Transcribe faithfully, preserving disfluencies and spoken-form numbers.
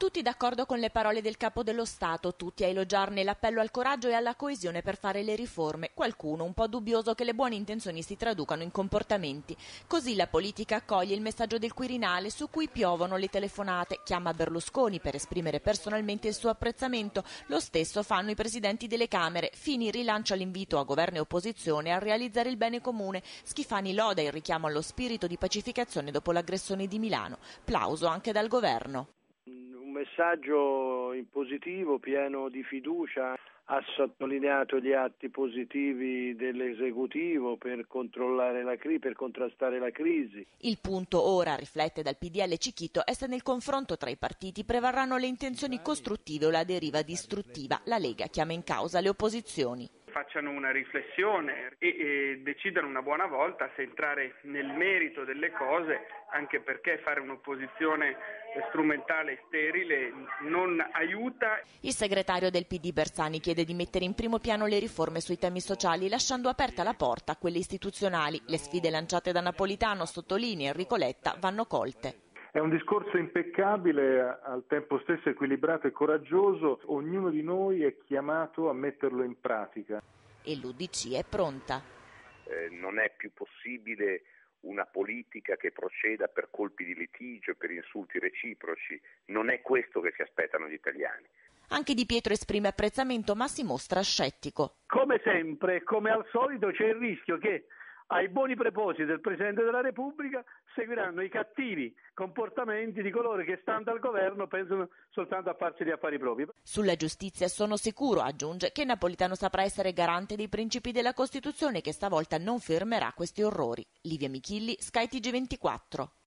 Tutti d'accordo con le parole del Capo dello Stato, tutti a elogiarne l'appello al coraggio e alla coesione per fare le riforme, qualcuno un po' dubbioso che le buone intenzioni si traducano in comportamenti. Così la politica accoglie il messaggio del Quirinale su cui piovono le telefonate, chiama Berlusconi per esprimere personalmente il suo apprezzamento, lo stesso fanno i presidenti delle Camere. Fini rilancia l'invito a governo e opposizione a realizzare il bene comune, Schifani loda il richiamo allo spirito di pacificazione dopo l'aggressione di Milano, plauso anche dal governo. Un messaggio in positivo, pieno di fiducia, ha sottolineato gli atti positivi dell'esecutivo per controllare la crisi, per contrastare la crisi. Il punto ora, riflette dal P D L Cicchito, è se nel confronto tra i partiti prevarranno le intenzioni costruttive o la deriva distruttiva. La Lega chiama in causa le opposizioni. Facciano una riflessione e, e decidano una buona volta se entrare nel merito delle cose, anche perché fare un'opposizione strumentale e sterile non aiuta. Il segretario del P D Bersani chiede di mettere in primo piano le riforme sui temi sociali, lasciando aperta la porta a quelle istituzionali. Le sfide lanciate da Napolitano, sottolinea Enrico Letta, vanno colte. È un discorso impeccabile, al tempo stesso equilibrato e coraggioso. Ognuno di noi è chiamato a metterlo in pratica. E l'U D C è pronta. Eh, non è più possibile una politica che proceda per colpi di litigio, per insulti reciproci. Non è questo che si aspettano gli italiani. Anche Di Pietro esprime apprezzamento, ma si mostra scettico. Come sempre, come al solito, c'è il rischio che ai buoni propositi del Presidente della Repubblica seguiranno i cattivi comportamenti di coloro che, stando al governo, pensano soltanto a farsi gli affari propri. Sulla giustizia sono sicuro, aggiunge, che Napolitano saprà essere garante dei principi della Costituzione, che stavolta non fermerà questi orrori. Livia Michilli, Sky T G ventiquattro.